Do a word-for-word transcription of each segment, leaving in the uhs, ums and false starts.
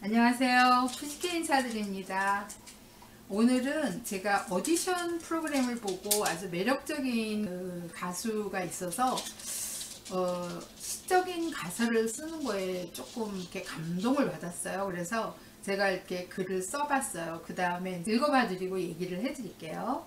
안녕하세요. 푸시케 인사드립니다. 오늘은 제가 오디션 프로그램을 보고 아주 매력적인 그 가수가 있어서 어, 시적인 가사를 쓰는 거에 조금 이렇게 감동을 받았어요. 그래서 제가 이렇게 글을 써봤어요. 그 다음에 읽어봐 드리고 얘기를 해드릴게요.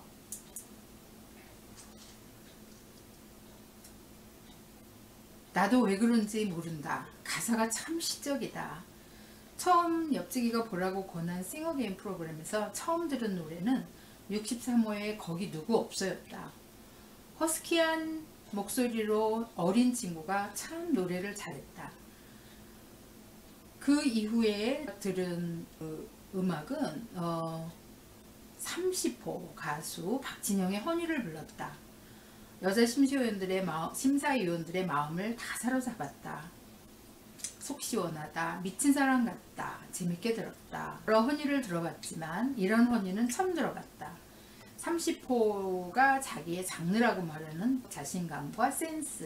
나도 왜 그런지 모른다. 가사가 참 시적이다. 처음 옆지기가 보라고 권한 싱어게임 프로그램에서 처음 들은 노래는 육십삼 호의 거기 누구 없어였다. 허스키한 목소리로 어린 친구가 참 노래를 잘했다. 그 이후에 들은 그 음악은 어 삼십 호 가수 박진영의 허니를 불렀다. 여자 심사위원들의, 마음, 심사위원들의 마음을 다 사로잡았다. 속 시원하다, 미친 사람 같다, 재밌게 들었다. 여러 허니를 들어봤지만 이런 허니는 처음 들어봤다. 삼십 호가 자기의 장르라고 말하는 자신감과 센스.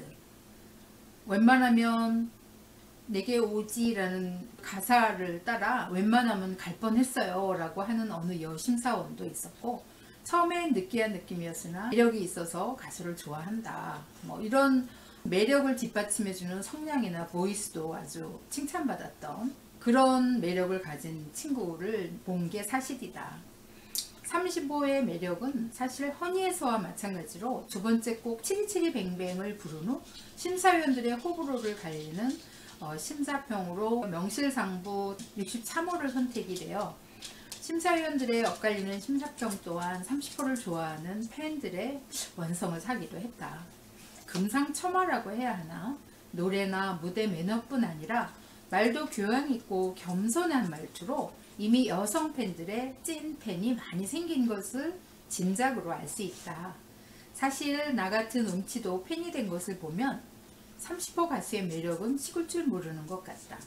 웬만하면 내게 오지 라는 가사를 따라 웬만하면 갈 뻔했어요 라고 하는 어느 여심사원도 있었고, 처음엔 느끼한 느낌이었으나 매력이 있어서 가수를 좋아한다, 뭐 이런 매력을 뒷받침해주는 성량이나 보이스도 아주 칭찬받았던 그런 매력을 가진 친구를 본 게 사실이다. 삼십 호의 매력은 사실 허니에서와 마찬가지로 두 번째 곡 치리치리뱅뱅을 부른 후 심사위원들의 호불호를 갈리는 어, 심사평으로 명실상부 육십삼 호를 선택이 되어 심사위원들의 엇갈리는 심사평 또한 삼십 호를 좋아하는 팬들의 원성을 사기도 했다. 금상첨화라고 해야 하나? 노래나 무대 매너뿐 아니라 말도 교양있고 겸손한 말투로 이미 여성 팬들의 찐 팬이 많이 생긴 것을 짐작으로 알 수 있다. 사실 나 같은 음치도 팬이 된 것을 보면 삼십 호 가수의 매력은 식을 줄 모르는 것 같다.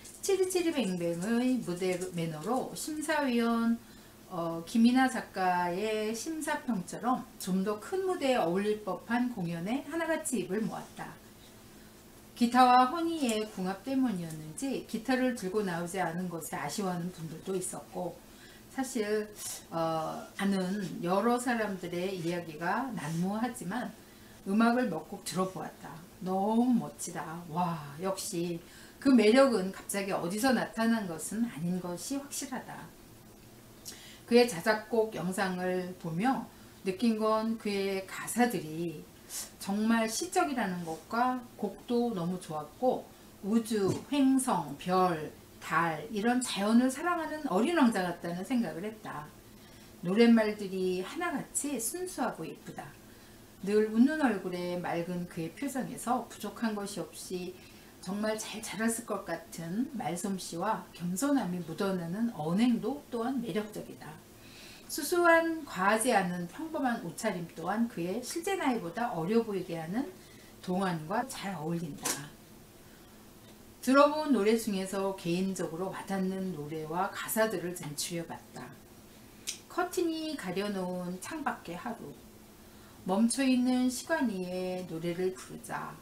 치리치리뱅뱅의 무대 매너로 심사위원 어, 김이나 작가의 심사평처럼 좀 더 큰 무대에 어울릴 법한 공연에 하나같이 입을 모았다. 기타와 허니의 궁합 때문이었는지 기타를 들고 나오지 않은 것에 아쉬워하는 분들도 있었고, 사실 어, 아는 여러 사람들의 이야기가 난무하지만 음악을 몇 곡 들어보았다. 너무 멋지다. 와, 역시 그 매력은 갑자기 어디서 나타난 것은 아닌 것이 확실하다. 그의 자작곡 영상을 보며 느낀 건 그의 가사들이 정말 시적이라는 것과 곡도 너무 좋았고, 우주, 횡성, 별, 달 이런 자연을 사랑하는 어린 왕자 같다는 생각을 했다. 노랫말들이 하나같이 순수하고 예쁘다. 늘 웃는 얼굴에 맑은 그의 표정에서 부족한 것이 없이 정말 잘 자랐을 것 같은 말솜씨와 겸손함이 묻어나는 언행도 또한 매력적이다. 수수한 과하지 않은 평범한 옷차림 또한 그의 실제 나이보다 어려 보이게 하는 동안과 잘 어울린다. 들어본 노래 중에서 개인적으로 와닿는 노래와 가사들을 잔추려봤다. 커튼이 가려놓은 창밖의 하루, 멈춰있는 시간 위에 노래를 부르자.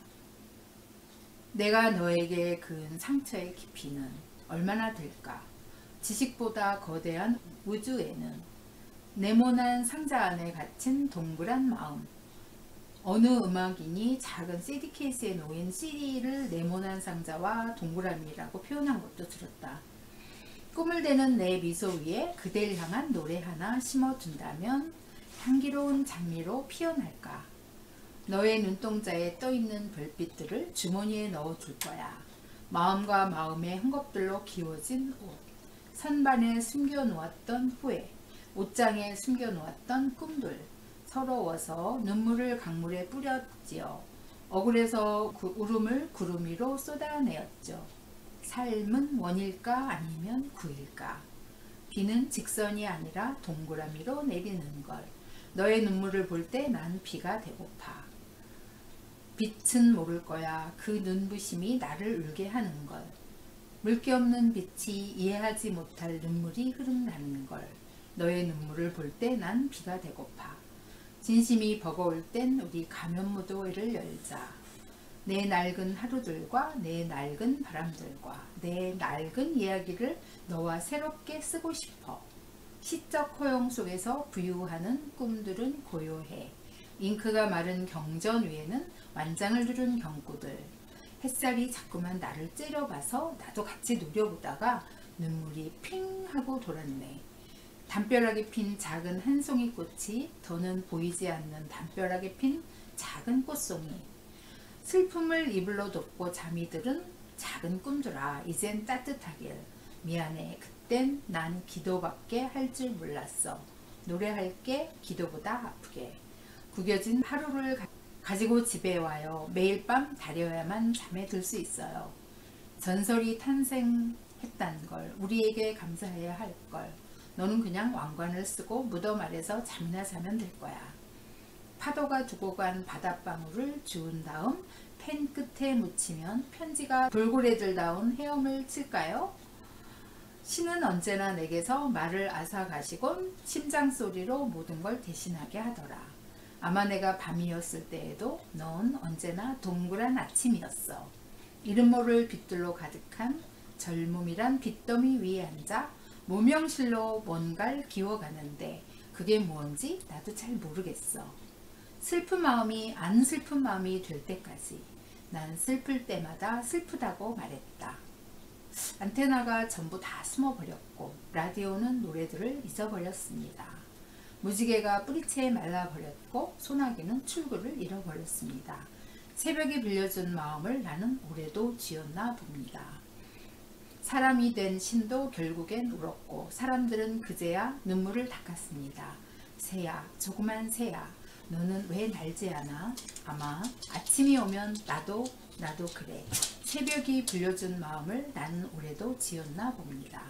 내가 너에게 그은 상처의 깊이는 얼마나 될까? 지식보다 거대한 우주에는 네모난 상자 안에 갇힌 동그란 마음. 어느 음악인이 작은 씨디 케이스에 놓인 씨디를 네모난 상자와 동그라미라고 표현한 것도 들었다. 꿈을 대는 내 미소 위에 그댈 향한 노래 하나 심어둔다면 향기로운 장미로 피어날까? 너의 눈동자에 떠있는 별빛들을 주머니에 넣어둘 거야. 마음과 마음의 헝겊들로 기워진 옷, 선반에 숨겨놓았던 후회, 옷장에 숨겨놓았던 꿈들, 서러워서 눈물을 강물에 뿌렸지요. 억울해서 그 울음을 구름 위로 쏟아내었죠. 삶은 원일까 아니면 구일까? 비는 직선이 아니라 동그라미로 내리는 걸. 너의 눈물을 볼 때 난 비가 되고파. 빛은 모를 거야. 그 눈부심이 나를 울게 하는 걸. 물기 없는 빛이 이해하지 못할 눈물이 흐른다는 걸. 너의 눈물을 볼 때 난 비가 되고파. 진심이 버거울 땐 우리 가면무도회를 열자. 내 낡은 하루들과 내 낡은 바람들과 내 낡은 이야기를 너와 새롭게 쓰고 싶어. 시적 허용 속에서 부유하는 꿈들은 고요해. 잉크가 마른 경전 위에는 완장을 두른 경구들. 햇살이 자꾸만 나를 째려봐서 나도 같이 노려보다가 눈물이 핑 하고 돌았네. 담벼락에 핀 작은 한 송이 꽃이 더는 보이지 않는 담벼락에 핀 작은 꽃송이. 슬픔을 이불로 덮고 잠이 들은 작은 꿈들아, 이젠 따뜻하길. 미안해, 그땐 난 기도밖에 할 줄 몰랐어. 노래할게, 기도보다 아프게. 구겨진 하루를 가, 가지고 집에 와요. 매일 밤 다려야만 잠에 들 수 있어요. 전설이 탄생했단 걸, 우리에게 감사해야 할 걸. 너는 그냥 왕관을 쓰고 무덤 아래서 잠이나 자면 될 거야. 파도가 두고 간 바닷방울을 주운 다음 펜 끝에 묻히면 편지가 돌고래들다운 헤엄을 칠까요? 신은 언제나 내게서 말을 앗아가시곤 심장소리로 모든 걸 대신하게 하더라. 아마 내가 밤이었을 때에도 넌 언제나 동그란 아침이었어. 이름 모를 빛들로 가득한 젊음이란 빚더미 위에 앉아 무명실로 뭔가를 기워가는데 그게 뭔지 나도 잘 모르겠어. 슬픈 마음이 안 슬픈 마음이 될 때까지 난 슬플 때마다 슬프다고 말했다. 안테나가 전부 다 숨어버렸고 라디오는 노래들을 잊어버렸습니다. 무지개가 뿌리채에 말라버렸고 소나기는 출구를 잃어버렸습니다. 새벽에 빌려준 마음을 나는 올해도 지었나 봅니다. 사람이 된 신도 결국엔 울었고 사람들은 그제야 눈물을 닦았습니다. 새야, 조그만 새야, 너는 왜 날지 않아? 아마 아침이 오면 나도 나도 그래. 새벽이 불려준 마음을 나는 올해도 지었나 봅니다.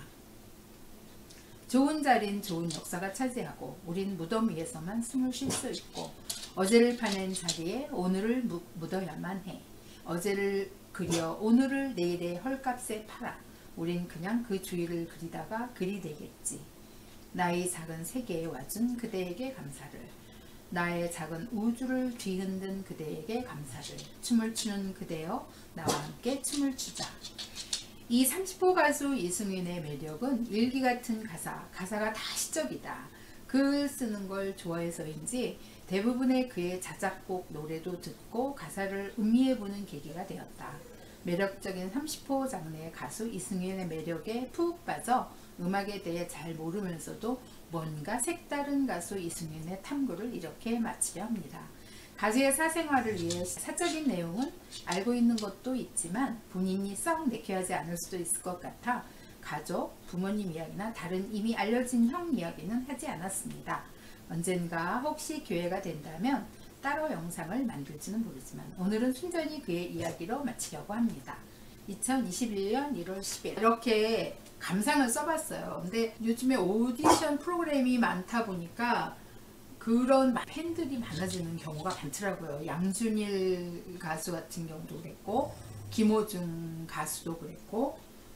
좋은 자리는 좋은 역사가 차지하고 우린 무덤 위에서만 숨을 쉴 수 있고 어제를 파낸 자리에 오늘을 무, 묻어야만 해. 어제를 그려 오늘을 내일의 헐값에 팔아. 우린 그냥 그 주위를 그리다가 글이 되겠지. 나의 작은 세계에 와준 그대에게 감사를. 나의 작은 우주를 뒤흔든 그대에게 감사를. 춤을 추는 그대여 나와 함께 춤을 추자. 이 삼십 호 가수 이승윤의 매력은 일기 같은 가사, 가사가 다 시적이다. 글 쓰는 걸 좋아해서인지 대부분의 그의 자작곡 노래도 듣고 가사를 음미해보는 계기가 되었다. 매력적인 삼십 호 장르의 가수 이승윤의 매력에 푹 빠져 음악에 대해 잘 모르면서도 뭔가 색다른 가수 이승윤의 탐구를 이렇게 마치려 합니다. 가수의 사생활을 위해 사적인 내용은 알고 있는 것도 있지만 본인이 썩 내키하지 않을 수도 있을 것 같아 가족, 부모님 이야기나 다른 이미 알려진 형 이야기는 하지 않았습니다. 언젠가 혹시 기회가 된다면 따로 영상을 만들지는 모르지만 오늘은 순전히 그의 이야기로 마치려고 합니다. 이천이십일 년 일월 십일 이렇게 감상을 써봤어요. 근데 요즘에 오디션 프로그램이 많다 보니까 그런 팬들이 많아지는 경우가 많더라고요. 양준일 가수 같은 경우도 그랬고 김호중 가수도 그랬고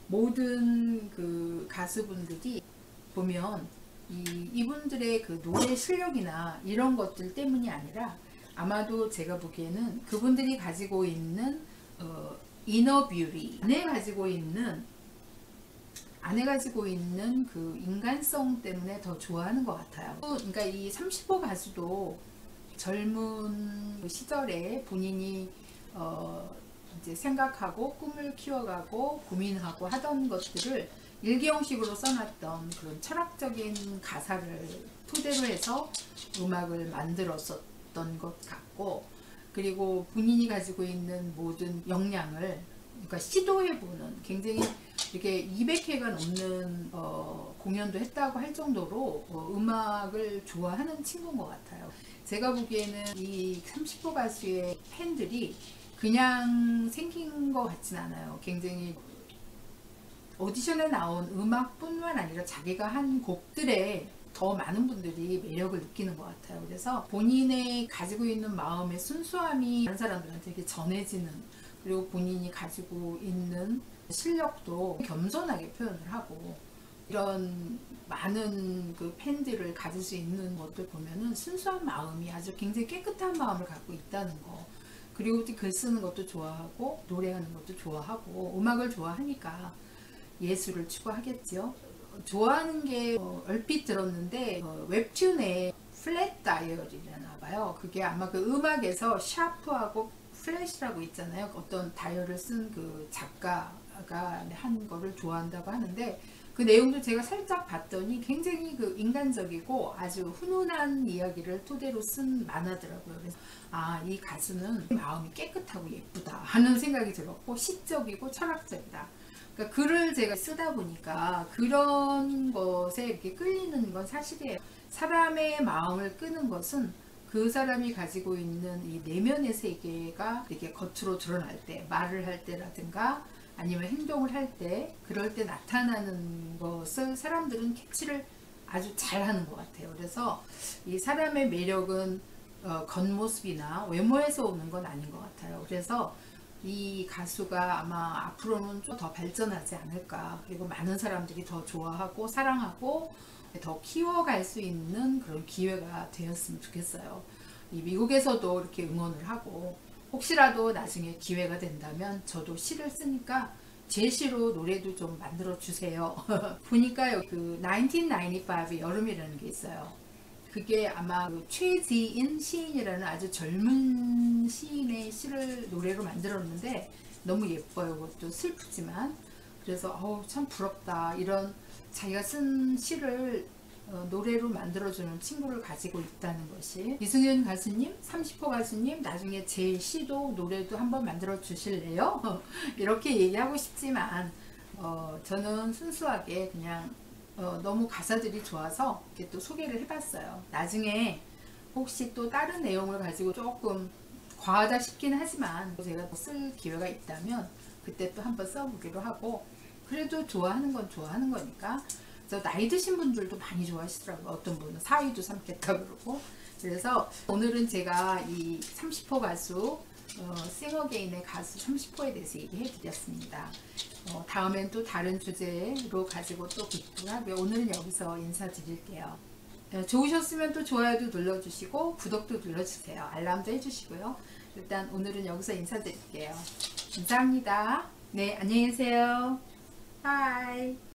모든 그 가수분들이 보면 이, 이분들의 그 노래 실력이나 이런 것들 때문이 아니라 아마도 제가 보기에는 그분들이 가지고 있는 어, 이너 뷰티, 안에 가지고 있는 안에 가지고 있는 그 인간성 때문에 더 좋아하는 것 같아요. 그러니까 이 삼십 호 가수도 젊은 시절에 본인이 어 이제 생각하고 꿈을 키워가고 고민하고 하던 것들을 일기 형식으로 써놨던 그런 철학적인 가사를 토대로 해서 음악을 만들었었던 것 같고, 그리고 본인이 가지고 있는 모든 역량을 그러니까 시도해보는, 굉장히 이렇게 이백 회가 넘는 어, 공연도 했다고 할 정도로 어, 음악을 좋아하는 친구인 것 같아요. 제가 보기에는 이 삼십 호 가수의 팬들이 그냥 생긴 것 같진 않아요. 굉장히 오디션에 나온 음악뿐만 아니라 자기가 한 곡들에 더 많은 분들이 매력을 느끼는 것 같아요. 그래서 본인의 가지고 있는 마음의 순수함이 다른 사람들한테 이렇게 전해지는, 그리고 본인이 가지고 있는 실력도 겸손하게 표현을 하고, 이런 많은 그 팬들을 가질 수 있는 것들 보면은 순수한 마음이 아주 굉장히 깨끗한 마음을 갖고 있다는 거, 그리고 글 쓰는 것도 좋아하고 노래하는 것도 좋아하고 음악을 좋아하니까 예술을 추구하겠죠. 좋아하는 게 어, 얼핏 들었는데 어, 웹툰에 플랫 다이얼이라나 봐요. 그게 아마 그 음악에서 샤프하고 플랫이라고 있잖아요. 어떤 다이얼을 쓴 그 작가가 한 거를 좋아한다고 하는데 그 내용도 제가 살짝 봤더니 굉장히 그 인간적이고 아주 훈훈한 이야기를 토대로 쓴 만화더라고요. 그래서 아, 이 가수는 마음이 깨끗하고 예쁘다 하는 생각이 들었고 시적이고 철학적이다. 그러니까 글을 제가 쓰다 보니까 그런 것에 이렇게 끌리는 건 사실이에요. 사람의 마음을 끄는 것은 그 사람이 가지고 있는 이 내면의 세계가 이렇게 겉으로 드러날 때, 말을 할 때라든가 아니면 행동을 할 때, 그럴 때 나타나는 것을 사람들은 캐치를 아주 잘하는 것 같아요. 그래서 이 사람의 매력은 어, 겉모습이나 외모에서 오는 건 아닌 것 같아요. 그래서 이 가수가 아마 앞으로는 좀 더 발전하지 않을까. 그리고 많은 사람들이 더 좋아하고 사랑하고 더 키워갈 수 있는 그런 기회가 되었으면 좋겠어요. 이 미국에서도 이렇게 응원을 하고 혹시라도 나중에 기회가 된다면 저도 시를 쓰니까 제 시로 노래도 좀 만들어 주세요. 보니까요, 그 천구백구십오의 여름이라는 게 있어요. 그게 아마 그 최지인 시인이라는 아주 젊은 시인의 시를 노래로 만들었는데 너무 예뻐요. 그것도 슬프지만. 그래서 어우, 참 부럽다. 이런 자기가 쓴 시를 어, 노래로 만들어주는 친구를 가지고 있다는 것이. 이승윤 가수님, 삼십 호 가수님, 나중에 제 시도 노래도 한번 만들어 주실래요? 이렇게 얘기하고 싶지만 어, 저는 순수하게 그냥 어, 너무 가사들이 좋아서 이렇게 또 소개를 해봤어요. 나중에 혹시 또 다른 내용을 가지고 조금 과하다 싶긴 하지만 제가 쓸 기회가 있다면 그때 또 한번 써보기로 하고, 그래도 좋아하는 건 좋아하는 거니까. 그래서 나이 드신 분들도 많이 좋아하시더라고요. 어떤 분은 사위도 삼겠다 그러고. 그래서 오늘은 제가 이 삼십 호 가수 어, 싱어게인의 가수 삼십 호에 대해서 얘기해 드렸습니다. 어, 다음엔 또 다른 주제로 가지고 또 뵙도록 하고요. 오늘은 여기서 인사드릴게요. 어, 좋으셨으면 또 좋아요도 눌러주시고 구독도 눌러주세요. 알람도 해주시고요. 일단 오늘은 여기서 인사드릴게요. 감사합니다. 네, 안녕히 계세요. 바이.